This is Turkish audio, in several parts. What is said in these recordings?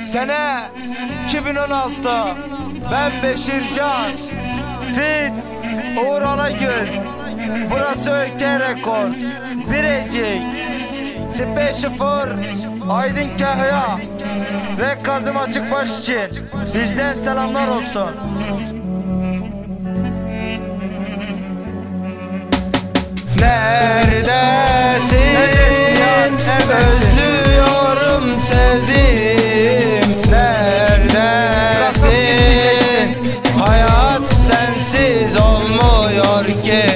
Sene 2016'da ben Beşircan Fit Uğur Alagül. Burası Öykü Records Birecik Special Aydın Kahya ve Kazım Açıkbaş için bizden selamlar olsun. Neredesin? Özlüyorum sevdiğim. Neredesin? Hayat sensiz olmuyor ki.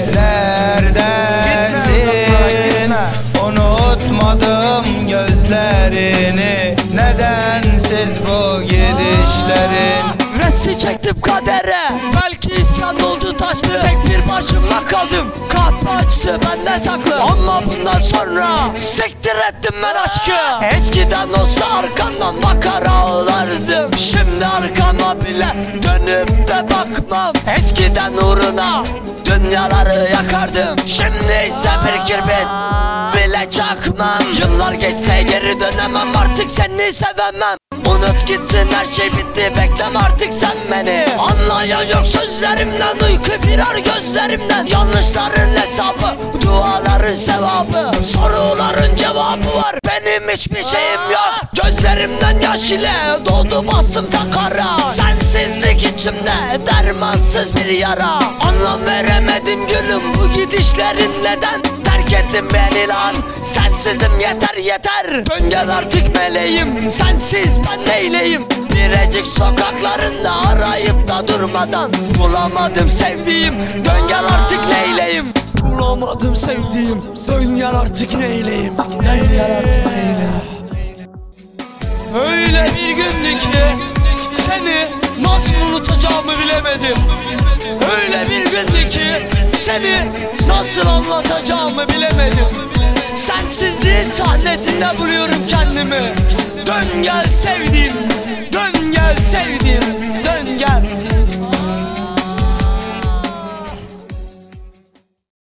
Neredesin? Unutmadım gözlerini. Nedensiz bu gidişlerin? Resti çektim kadere, belki isyan oldu taştı. Tek bir başıma kaldım, kahpe acısı benden saklı. Ama bundan sonra siktir ettim ben aşkı. Eskiden olsa arkandan bakar ağlardım. Şimdi arkama bile dönüp de bakmam. Eskiden uğruna dünyaları yakardım. Şimdi ise bir kirbit bile çakmam. Yıllar geçse geri dönemem, artık seni sevemem. Unut gitsin, her şey bitti, bekleme artık sen beni. Anlayan yok sözlerimden, uyku firar gözlerimden. Yanlışların hesabı, duaların sevabı, soruların cevabı var, benim hiçbir şeyim yok. Gözlerimden yaş ile doldu bastım takara. Sensizlik içimde dermansız bir yara. Anlam veremedim gülüm bu gidişlerin neden. Terk ettin beni lan, sensizim yeter yeter. Dön gel artık meleğim, sensiz ben neyleyim. Birecik sokaklarında arayıp da durmadan bulamadım sevdiğim. Dön gel artık neyleyim. Bulamadım sevdiğim, dön gel artık neyleyim. Dön gel artık neyleyim. Öyle bir gündü ki seni nasıl unutacağımı bilemedim. Öyle bir gündü ki seni nasıl anlatacağımı bilemedim. Sensizliğin sahnesinde buluyorum kendimi. Dön gel sevdiğim, dön gel sevdiğim.